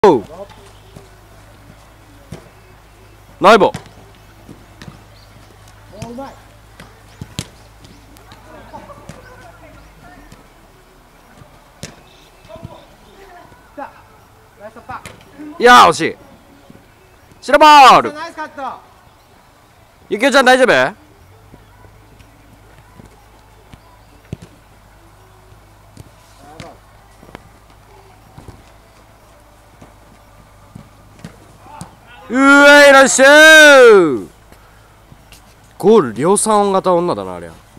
ナイボいやー惜しい。白ボール。ゆきおちゃん大丈夫？うわいらっしゃい。ゴール量産音型女だなあれは。